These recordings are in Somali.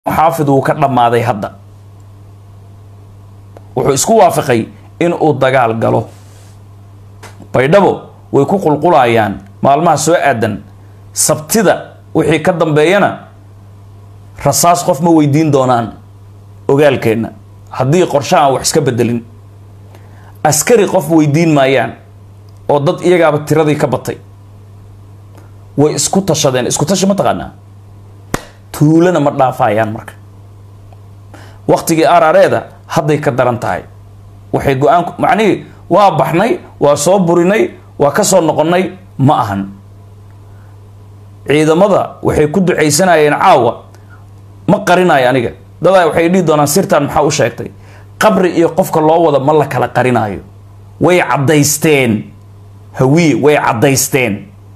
حافظ وكرم ماذا هذا وحسكوا وافقي إن الدجال قالوا بيدبو ويكون قلقلايان مع الماء سواء أدن سبتدا وحي كدم بينا رصاص قف مويدين دونان وقال كينا حدي قرشان وحسك بدلين عسكري قف ويدين مايان وضد إيجا بالتراضي كبطي وإسكوتا شدين إسكوتا شو متغنى تولنا مرة فايان مرك وقتي أراريدا هذا يقدرن تاي وحي قوان معني وابحني وصوبرني وكسر نقني معهن عيدا مضى وحي كدو عيسنا ينعاوة ما قرنا يعني دادا وحي يدي دونا سيرتان محاو شاكتي قبر يقفك الله وضا مالك على قرنا وي عديستين هوي وي عديستين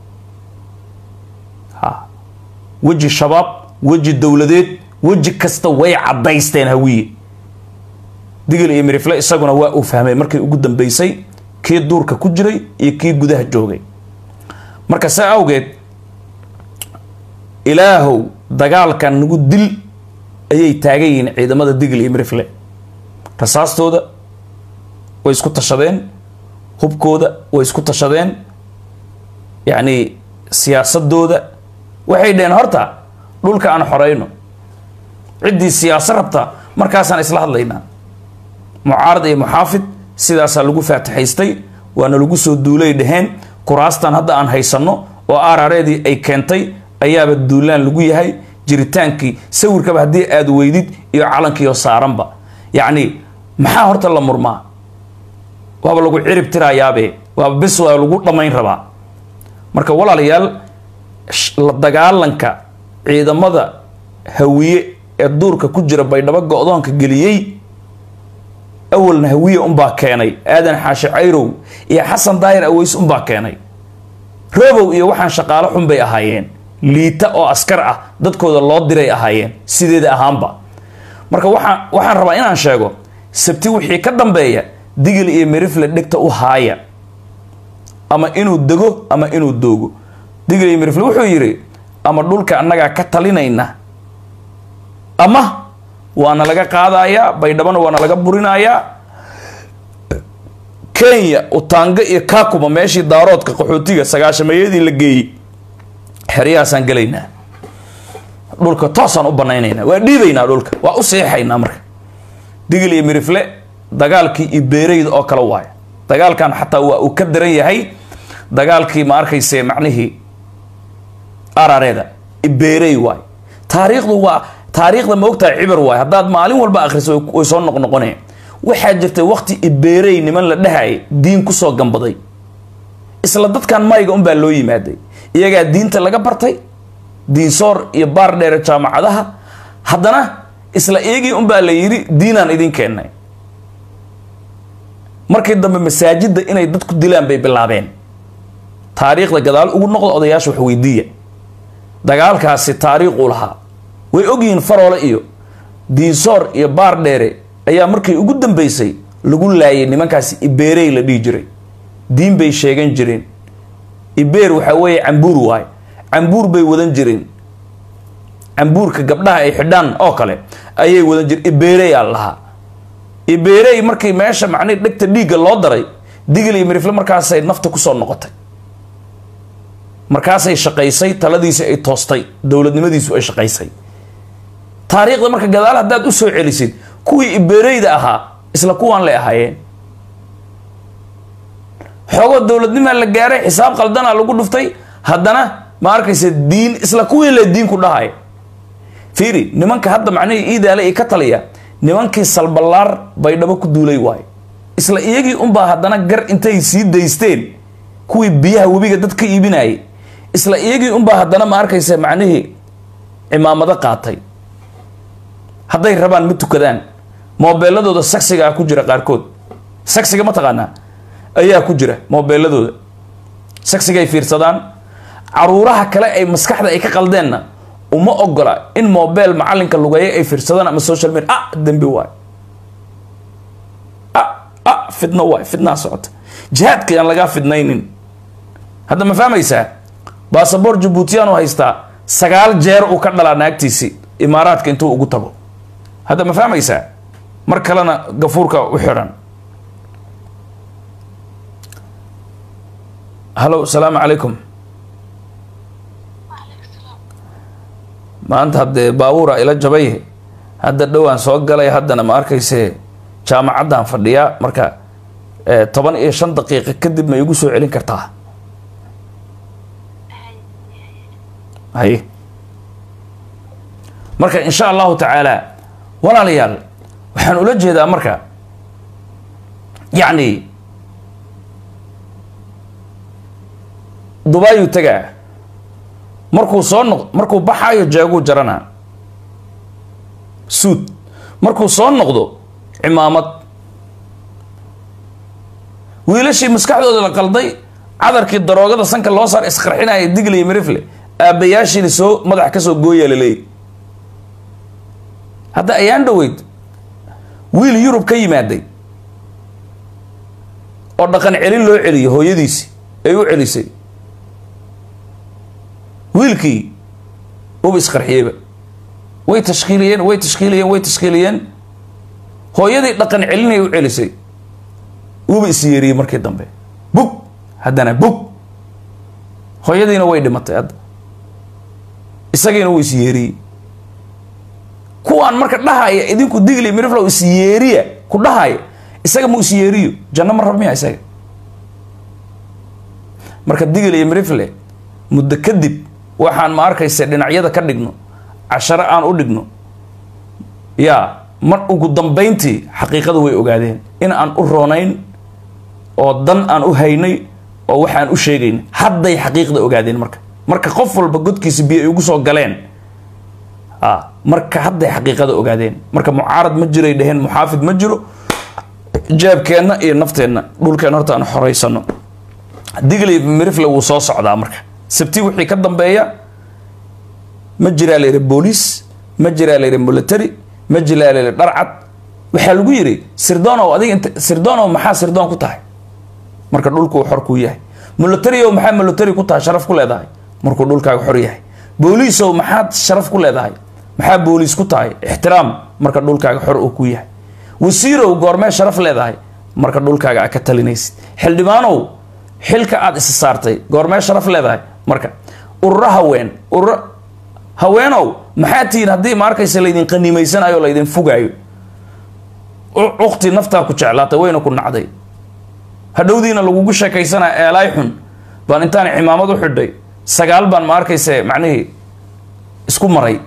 ها وجه الشباب وجه الدولدات وجه كستا وي عديستين هوي ديجل يمري فلا إسقنا هو أفهمه مركي قدام بيسي كي دور ككجري يكي جده جوجي مركز سأوجد إلهو دجال كان نقول دل أي تاجين عندما ديجل يمري فلا رصاص تودا ويسكت الشدين هب كودا ويسكت الشدين يعني سياسة دودا وحيدين هرتا دول كأن حرينه عدي السياسة ربطة مركزان إصلاح لينا معارض أي محافظ سيداسا لغو فاتحيستي وانا لغو سو دولي دهين كراستان هدا aan haysano oo aarareedii ay keentay ayaaba duulaan lagu yahay jiritaankii sawirkaba hadii aad weydid iyo calankii oo saaranba yaani maxaa horta la murmaa waaba lagu cirib tirayaabe waaba bis waa lagu dhamayn rabaa marka walaalayaal la dagaalanka ciidamada hawiye ee duurka ku jira baydhabo go'doonka galiyay أول هوية كاني آدن حاشا عيرو يا حسن داير أويس كاني ربو يا وحن شقالة بي أهايين ليتا أو أسكرة دتكو الله دري أهايين سيدي أهامبا مركا وحن ربعين عن شاقو سبتي وحي كدن بيا ديجل إيه مريف لدكتا أهايا أما إنو دقو أما إنو دوغو ديجل إيه مريف لوحو يري أما دولك أنك كتالينا إنا أما وانا لغا قادايا بيدبان وانا لغا بورينايا كينيا وطانغا iyo kaakuma meeshii daaroodka qaxootiga 9meeyadii la geeyay xiriyaasaan galeynaa dhulka toosan u banaynayna waa dhiibayna dhulka waa u seexayna marka digil iyo mirifle dagaalkii ibeereyd oo kala waay dagaalkan xataa waa uu ka daran yahay dagaalkii ma arkaysay macnaheedu arareeda ibeerey waay taariikhdu waa تاريخ لما وقتها عبر واي هداد مالين والبا أخرس ويصون نقنقنه واحد جرت وقت إبري نمن لدهاي دين كسو جنبضي إسلادت كان ما يقوم باللوي مادي يجا دين تلاقى برتي دين صار يبار درجة مع هذا هدنا إسلا يجي أم بالليري دينا ندين كأنه مركز دم مساجد إن يدت كدلان باللعبين تاريخ لجدال أقول نقطة أضياش وحويدية دجال كاس تاريخ قولها way ogyiin faroole iyo diisoor iyo baar dheere ayaa markay ugu dambeysay lagu laayay nimankaas ibeerey la dhigi jiray diin bay sheegan jireen ibeer waxa weeye cambuur waay cambuur bay wadan jireen cambuurka gabdhaha ay xidhaan oo kale ayay wadan jireen ibeerey allaha ibeerey markay meesha macnay dhigta dhiiga loo daray digil iyo mirifle markaas ay nafta ku soo noqotay markaas ay shaqaysay taladiisa ay toostay dawladnimadiisu ay shaqaysay تاريخ ده مركز جدال هداد أسوء عليسيد كوي إبريد أها إسلا كوان لأهايين حقوق الدولة دي ما لقاري حساب قلدنا على قول نفتي هدنا ماركس الدين إسلا كوي للدين كلها هاي فيري نمانك هدا معناه إيدا على إكتاليا نمانك سالبالار بايدابا كدولي واي إسلا إيجي أمبا هدنا جر إنتي سيد ديستين كوي بيها وبيجا دتك إيبيناي إسلا إيجي أمبا هدنا ماركس معناه إمامة قاطي hadday rabaan mid tukadaan moobeeladooda saksiga ku jira qaarkood saksiga ma taqaana ayaa ku jira moobeeladooda saksiga ay fiirsadaan caruuraha kale ay maskaxda ay ka qaldeenna uma ogola in moobeel macalinka lugeeyo ay fiirsadaan ama social media dambi waay fitna waay fitna socota jihadka aan laga fidnaynin hadda ma fahmaysaa baasaboor Djibouti aan haystaa 9 jeer uu ka dhalaa naagtiisii imaaraadka intuu ugu tago hadda ma fahmaysaa mar kalena gafuurka u xiran halo salaamu calaykum maanta haddee baabuura ila jabay hadda dhowaan soo galay haddana ma arkayse jaamacaddan fadhiyaa marka 15 daqiiqo kadib ma igu soo celin kartaa hay marka insha Allah taala walaalayaal waxaan ula jeedaa marka yani Dubai u tagaa markuu baxayo jaagu jarana suud markuu soo noqdo cimaamad wiilashii maskaxdooda la qalday cadarkii daroogada sanka loo saar isqarxinaya diglay mirifle aabayaashii soo madax ka soo gooyay leey hadda ayaan dhaweyd wiil Yurub ka yimaaday oo dhaqan celin loo celiyo hooyadiisi ay u celisay wiilkii uu isqarxiyay way tashkiiliyeen hooyadii dhaqan celinay u celisay uu isyeeriyay markii dambe bug haddana bug hooyadiina way dhimatay hadda isagiina uu isyeeriyay kuwaan marka dhahaya idinku digli miriflow isyeeriya ku dhahaya isaga mu isyeeriyo janno ma rabmiya isaga marka digli mirifle muddo kadib waxaan ma arkaysa dhinacyada ka dhigno 10 aan u dhigno ya mar ugu dambeyntii xaqiiqadu way ogaadeen in aan u roonayn oo dan aan u haynay oo waxaan u sheegayn hadday xaqiiqada ogaadeen marka qof walba godkiisa biyo ay ugu soo galeen marka hadday xaqiiqada ogaadeen marka mucaarad ma jiray dhaheen muxaafid ma jiro jaabkeena iyo nafteena dhulkeena horta aan xoreysano digli mirifle wuu soo socdaa marka sabti wixii ka dambeeya ma jiraa leeyahay booliis ma jiraa leeyahay military ma jiraa leeyahay dharcad waxa lagu yiri sirdoon adiga sirdoon maxaa sirdoon ku tahay marka dhulku xor ku yahay military maxaa military ku tahay sharaf ku leedahay markuu dhulkaaga xor yahay booliis maxaa sharaf ku leedahay maxaa booliis ku tahay ixtiraam marka dhulkaaga xor uu ku yahay wasiirow goormee sharaf leedahay marka dhulkaaga ka talinaysid xildhibaanow xilka aad is saartay goormee sharaf leedahay marka urura haweenow maxaa tiin haddii ma arkaysa laydin qaniimaysanayo laydin fogaayo uqti naftaa ku jeclaatay wayna ku nacday hadhowdiina lagugu sheekaysanaa eelay xun baan intaan cimaamad u xidhay 9 baan ma arkaysa macnaheedu isku maray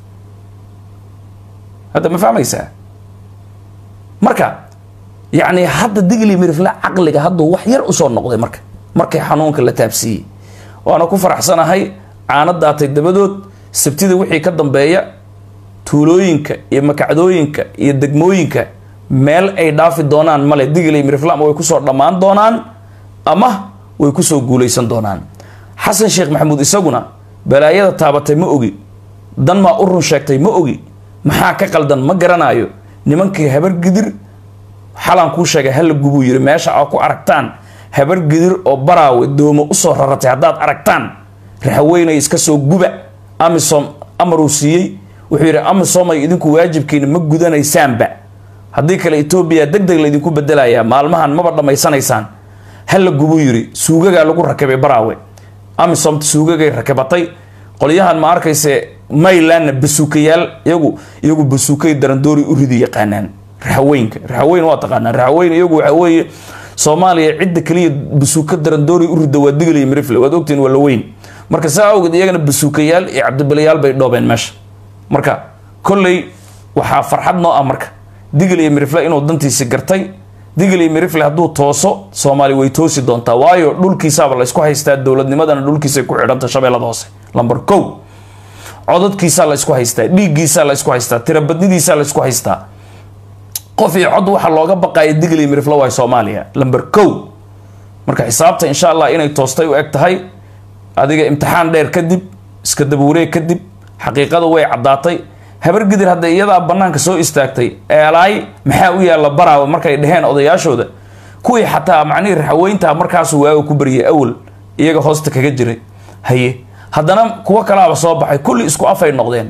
hadda ma fahmaysaa marka يعني هذا دقلي مرفلا عقلك هذا وحير أصور نقطة مركي حنونك اللي تابسي وأنا كفر حسنا هاي عاند داتي دبدود سبتيد وحي كدن بيا تولوينك يمكعدوينك يدقموينك ميل أي دافي دونان مالي دقلي مرفلا ما ويكسور دمان دونان أما ويكسور قوليسان دونان حسن شيخ محمود إساقنا بلايا تابتي مؤغي دان ما أرن شاكتي مؤغي محاكا قلدن مقرانايو نمانكي هبر قدر حالان كو sheegay hal gubu yiri meesha aad ku aragtaan habar gidir oo baraawe doomo u soo raratay hadaad aragtaan raxweynay iska soo guba amisom amruusiyay wuxuu yiri amisom ay idinku waajibkiina ma gudanaysaanba hadii kale Ethiopia degdeg la idinku bedelaya maalmahan ma dhameysanaysaan hal gubu yiri suugaga lagu rakabay baraawe amisom suugagay rakabatay qoliyahan ma arkayse maylan basuukayaal iyagu basuukay darandoori u ridi yaqaanaan raxweyn waa taqaanaa raxweyn iyagu waxa weeye Soomaaliya cid kaliya basuuka darandoori u rida waa digli mirifle waad ogtiin wala weyn marka saa awgeed iyagana basuukayaal iyo cabdibalayaal bay dhoobeen meesha marka kullay waxa farxad noo ah marka digli mirifle inuu dantiisa gartay digli mirifle haduu tooso Soomaali way toosi doontaa waayo dhulkiisa la isku haystaa dawladnimadana dhulkiisa ku xidhanta shabeelada hoose number 1 codadkiisa la isku haystaa dhiigiisa la isku haystaa tirabadnidiisa la isku haystaa qof iyo cod waxa looga baqay digli mirifle way Soomaaliya number 1 marka xisaabta insha Allah inay toostay u eg tahay adiga imtixaan dheer kadib iska dabuurey kadib xaqiiqada way cadaatay habar gidir hadda iyada banaanka soo istaagtay eelay maxaa u yaala baraawo markay dhaheen odayaashooda kuwii xataa macnii raxweynta markaas waagu ku bariyay awal iyaga hoosta kaga jiray haye haddana kuwa kalaaba soo baxay kulli isku afay noqdeen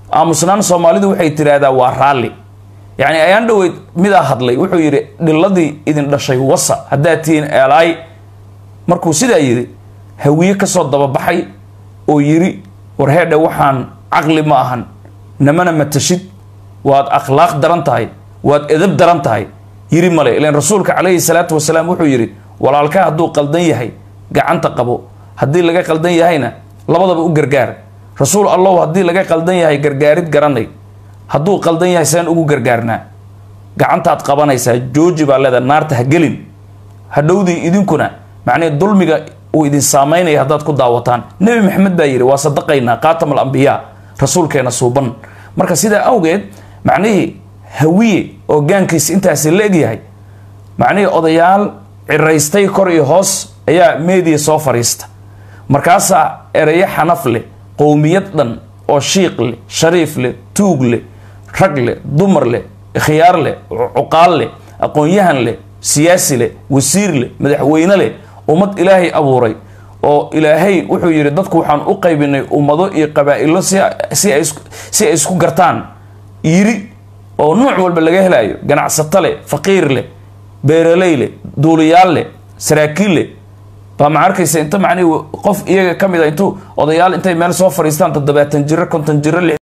aamusnaan Soomaalidu waxay tiraahdaa waa raali yani ayaan dhaweyd mid hadlay wuxuu yiri dhiladii idin dhashay wasa hadaatiin eelay markuu sidaa yiri hawiye ka soo daba baxay oo yiri war heedha waxaan aqli ma ahan namana matashid waad akhlaaq daran tahay waad edeb daran tahay yiri male ilaan rasuulka calayhi salaatu wasalaam wuxuu yiri walaalka hadduu qaldan yahay gacanta qabo haddii laga qaldan yahayna labadaba u gargaar rasuul allah haddii laga qaldan yahay gargaarid garanay hadduu qaldan yahay saan ugu gargaarnaa gacantaad qabanaysaa jooji baa leeda naarta ha gelin hadhowdii idinkuna macnee dulmiga uu idin saameynaya haddaad ku daawataan nebi maxamed baa yiri waa sadaqaynaa qaatam alambiyaa rasuulkeena suuban marka sidaa awgeed macnihii hawiye oo gaankiis intaasi la egyahay macnihii odayaal ciraystay kor iyo hoos ayaa meediya soo fariista markaasaa erayo xanaf leh qowmiyad dhan oo shiiq leh shariif leh tuug leh rag leh dumar leh khiyaar leh cuqaal leh aqoon-yahan leh siyaasi leh wasiir leh madaxweyne leh ummad ilaahay abuuray oo ilaahay wuxuu yiri dadku waxaan u qaybinay ummado iyo qabaa'ilo si ay isku gartaan yiri oo nooc walba laga helayo ganacsato leh faqiir leh beeraley leh duuliyaal leh saraakiil leh ba ma arkaysa inta macni qof iyaga kamid ah intuu odayaal intay meel soo fariistaan 70 jir 50 jir